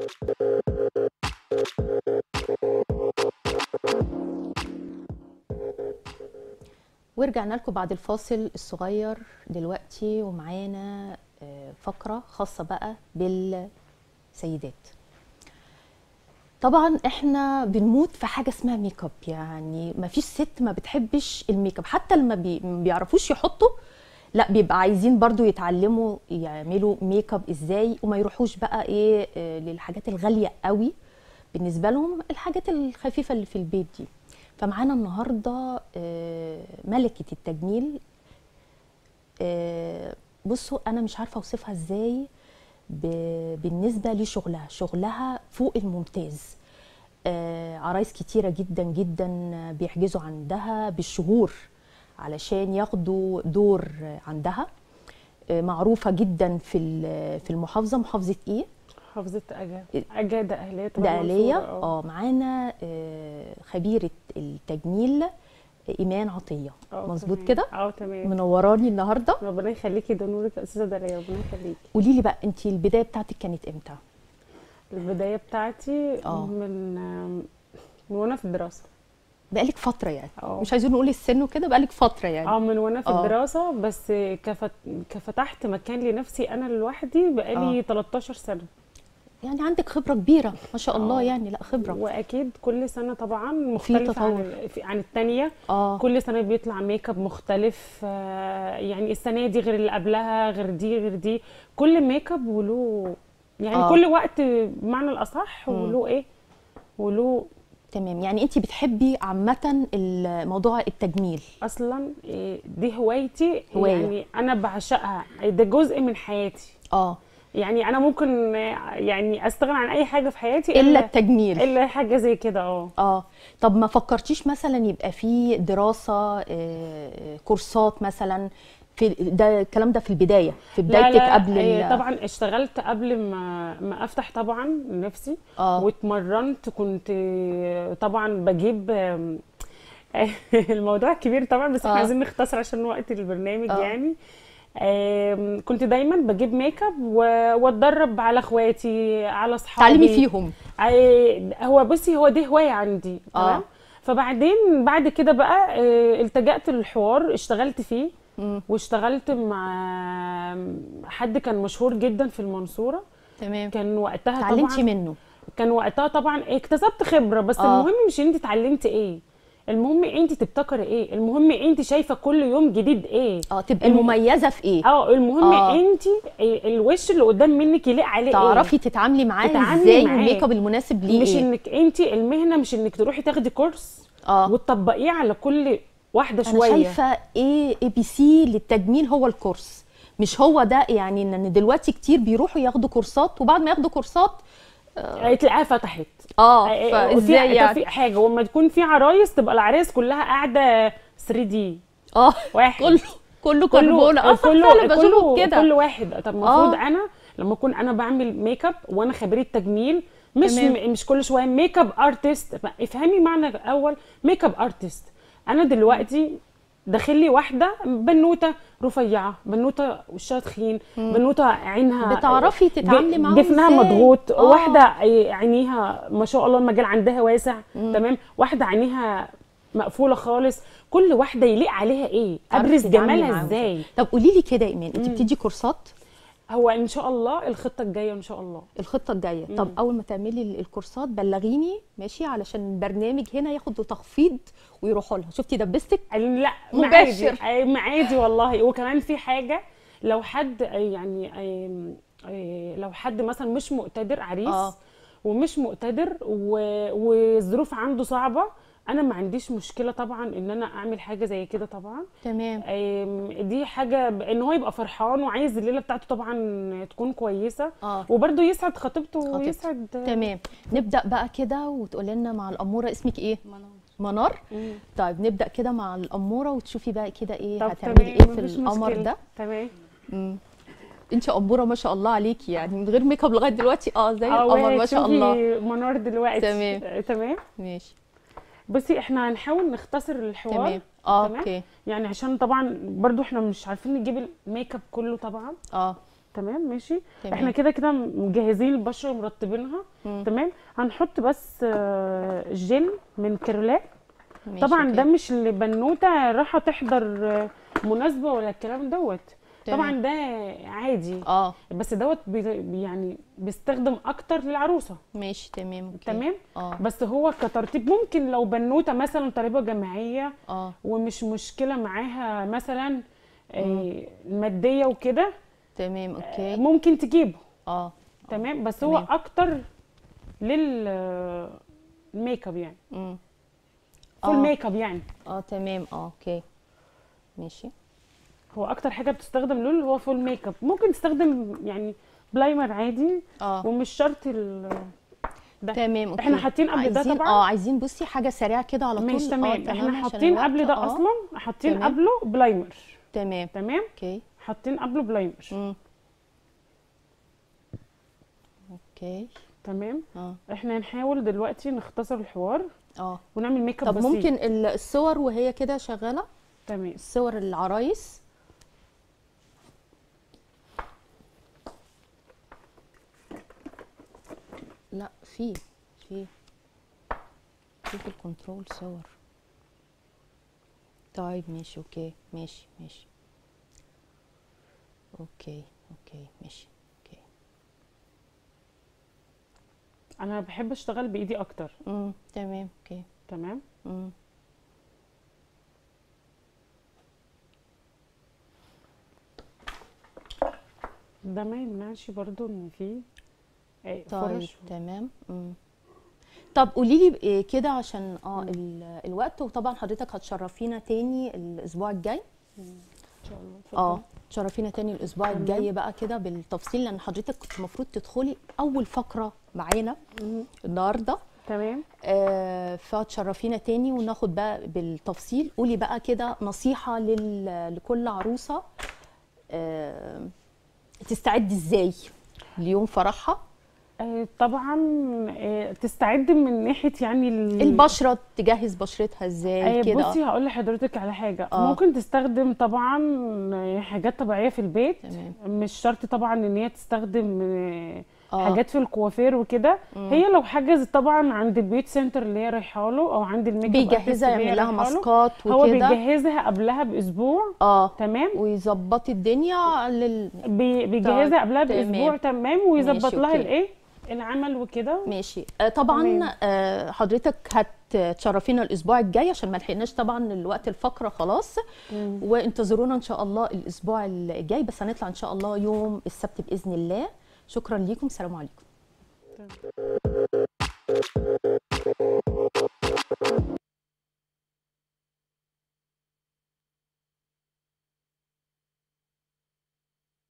ورجعنا لكم بعد الفاصل الصغير دلوقتي، ومعانا فقرة خاصة بقى بالسيدات. طبعا احنا بنموت في حاجة اسمها ميك اب، يعني ما فيش ست ما بتحبش الميك اب، حتى لما بيعرفوش يحطوا لا بيبقى عايزين برضو يتعلموا يعملوا ميك اب ازاي، وما يروحوش بقى ايه للحاجات الغالية قوي، بالنسبة لهم الحاجات الخفيفة اللي في البيت دي. فمعانا النهارده ملكة التجميل. بصوا انا مش عارفه اوصفها ازاي بالنسبه لشغلها فوق الممتاز. عرايس كتيره جدا جدا بيحجزوا عندها بالشهور علشان ياخدوا دور عندها. معروفه جدا في المحافظه. محافظه ايه؟ محافظة أجا دقهلية. دقهلية. معانا خبيرة التجميل إيمان عطية. مظبوط كده؟ تمام. منوراني النهارده. ربنا يخليكي، ده نورك يا استاذة داليا، ربنا يخليكي. قولي لي بقى انت البداية بتاعتك كانت امتى؟ البداية بتاعتي من وانا في الدراسة. بقالك فترة يعني. مش عايزين نقول السن وكده، بقالك فترة يعني. من وانا في الدراسة، بس كفتحت مكان لنفسي انا لوحدي بقالي 13 سنة. يعني عندك خبرة كبيرة ما شاء الله. يعني لا خبرة، واكيد كل سنة طبعا مختلفة عن الثانية. كل سنة بيطلع ميك اب مختلف. يعني السنة دي غير اللي قبلها، غير دي غير دي. كل ميك اب وله يعني كل وقت بمعنى الاصح وله ايه وله. تمام. يعني انت بتحبي عامة الموضوع التجميل اصلا. دي هوايتي. يعني انا بعشقها، ده جزء من حياتي. يعني انا ممكن يعني استغنى عن اي حاجه في حياتي الا التجميل، الا حاجه زي كده. طب ما فكرتيش مثلا يبقى في دراسه كورسات مثلا في ده الكلام ده في البدايه، في بدايتك؟ لا قبل طبعا اشتغلت قبل ما افتح طبعا نفسي. واتمرنت. كنت طبعا بجيب الموضوع كبير طبعا، بس احنا عايزين نختصر عشان وقت البرنامج. يعني كنت دايما بجيب ميك اب واتدرب على اخواتي، على اصحابي، تعلمي فيهم. هو بصي، هو دي هوايه عندي. تمام. فبعدين بعد كده بقى التجأت للحوار، اشتغلت فيه. واشتغلت مع حد كان مشهور جدا في المنصوره. تمام. كان وقتها اتعلمتي منه. كان وقتها طبعا اكتسبت خبره. بس المهم مش انت اتعلمتي ايه، المهم انت تبتكري ايه، المهم انت شايفه كل يوم جديد ايه. تبقي مميزه في ايه. المهم انت الوش اللي قدام منك يليق عليه تعرفي تتعاملي معاه ازاي، والميك اب المناسب ليه. مش انك انت المهنه، مش انك تروحي تاخدي كورس وتطبقيه على كل واحده شويه. انا شايفه ABC للتجميل هو الكورس، مش هو ده. يعني ان دلوقتي كتير بيروحوا ياخدوا كورسات، وبعد ما ياخدوا كورسات تلاقيها فتحت. فازاي يعني في حاجه، وما تكون في عرايس تبقى العرايس كلها قاعده 3D. واحد كله كربونه. كله كده كل واحد. طب المفروض انا لما اكون انا بعمل ميك اب وانا خبيره تجميل، مش كل شويه ميك اب ارتست. افهمي معنى الاول ميك اب ارتست. انا دلوقتي داخل لي واحده بنوته رفيعه، بنوته وشها تخين، بنوته عينها بتعرفي تتعاملي معاها، جفنها مضغوط، واحده عينيها ما شاء الله المجال عندها واسع. تمام. واحده عينيها مقفوله خالص. كل واحده يليق عليها ايه، ابرز جمالها ازاي. طب قولي لي كده ايمان، انت بتدي كورسات؟ هو ان شاء الله الخطه الجايه ان شاء الله. الخطه الجايه. طب اول ما تعملي الكورسات بلغيني ماشي، علشان البرنامج هنا ياخدوا تخفيض ويروحوا لها. شفتي دبستك؟ لا مباشر. معادي والله. وكمان في حاجه، لو حد يعني لو حد مثلا مش مقتدر، عريس ومش مقتدر والظروف عنده صعبه، انا ما عنديش مشكله طبعا ان انا اعمل حاجه زي كده طبعا. تمام. دي حاجه ان هو يبقى فرحان وعايز الليله بتاعته طبعا تكون كويسه. وبرده يسعد خطيبته ويسعد. تمام. نبدا بقى كده وتقولي لنا مع الاموره اسمك ايه؟ منار. طيب نبدا كده مع الاموره وتشوفي بقى كده ايه هتعملي ايه في القمر ده. تمام. انت اموره ما شاء الله عليكي، يعني من غير ميك اب لغايه دلوقتي زي القمر ما شاء الله. منار دلوقتي. تمام. ماشي. بصي احنا هنحاول نختصر الحوار. تمام. اوكي. يعني عشان طبعا برضو احنا مش عارفين نجيب الميك اب كله طبعا. تمام ماشي. تمام. احنا كده كده مجهزين البشره ومرطبينها. تمام. هنحط بس جل من كيرلات. طبعا أوكي. ده مش لبنوته رايحه تحضر مناسبه ولا الكلام دوت. طبعا ده عادي. بس دوت يعني بيستخدم اكتر للعروسه. ماشي تمام. أوكي. تمام. بس هو كترطيب ممكن لو بنوته مثلا طالبه جامعيه ومش مشكله معاها مثلا الماديه وكده. تمام. اوكي. ممكن تجيبه. تمام. بس هو اكتر للميك اب يعني. فول ميك اب يعني. تمام. اوكي ماشي. هو اكتر حاجه بتستخدم له اللي هو فول ميك اب. ممكن تستخدم يعني بلايمر عادي. ومش شرط ده. تمام. أوكي. احنا حاطين قبل ده طبعا. عايزين بصي حاجه سريعه كده على طول. ماشي تمام. احنا حاطين قبل ده اصلا حاطين قبله بلايمر. تمام. تمام. اوكي. حاطين قبله بلايمر. اوكي تمام. احنا هنحاول دلوقتي نختصر الحوار ونعمل ميك اب طب بسيط. ممكن الصور وهي كده شغاله. تمام. صور العرايس. لا في الكنترول صور. طيب ماشي. اوكي ماشي اوكي ماشي. اوكي. انا بحب اشتغل بايدي اكتر. تمام. اوكي. تمام. ده ما يمنعش برضو ان في طيب تمام. طب قولي لي كده عشان الوقت، وطبعا حضرتك هتشرفينا تاني الاسبوع الجاي ان شاء الله. تشرفينا تاني الاسبوع الجاي بقى كده بالتفصيل، لان حضرتك كنت المفروض تدخلي اول فقره معانا النهارده. تمام. فتشرفينا تاني وناخد بقى بالتفصيل. قولي بقى كده نصيحه لكل عروسه تستعد ازاي ليوم فرحها. طبعا تستعد من ناحيه يعني البشره، تجهز بشرتها ازاي كده. بصي هقول لحضرتك على حاجه. ممكن تستخدم طبعا حاجات طبيعيه في البيت. مش شرط طبعا ان هي تستخدم حاجات في الكوافير وكده. هي لو حجزت طبعا عند البيوت سنتر اللي هي رايحه له او عند الميك اب بيجهزها، يعمل لها ماسكات وكده. هو بيجهزها قبلها باسبوع. تمام. ويظبط الدنيا بيجهزها قبلها باسبوع. تمام. ويظبط لها الايه العمل وكده. ماشي. طبعا حضرتك هتشرفينا الاسبوع الجاي عشان ما لحقناش طبعا الوقت الفقره خلاص. وانتظرونا ان شاء الله الاسبوع الجاي، بس هنطلع ان شاء الله يوم السبت باذن الله. شكرا ليكم. سلام عليكم.